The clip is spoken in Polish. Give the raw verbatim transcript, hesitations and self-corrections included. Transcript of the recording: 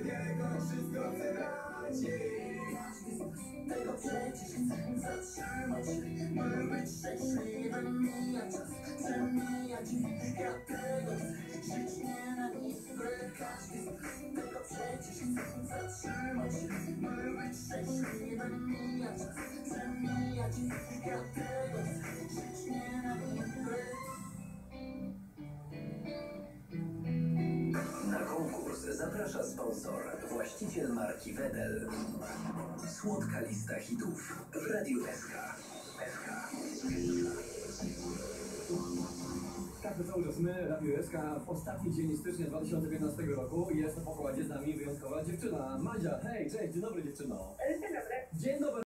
niego wszystko chcę dać jej. Tego przecież chcę zatrzymać się. By być szczęśliwym, mijać czas, przemijać. Ja tego chcę żyć nie na niby każdy. Tego przecież chcę zatrzymać się. By być szczęśliwym, mijać czas, przemijać. Ja tego chcę żyć nie na niby. Na konkurs zaprasza sponsor, właściciel marki Wedel. Słodka lista hitów w Radiu S K. S K. Tak, to cały czas my, Radio S K, w ostatni dzień stycznia dwa tysiące piętnastego roku. Jest na pokładzie z nami wyjątkowa dziewczyna, Madzia. Hej, cześć, dzień dobry dziewczyno. Dzień dobry. Dzień dobry.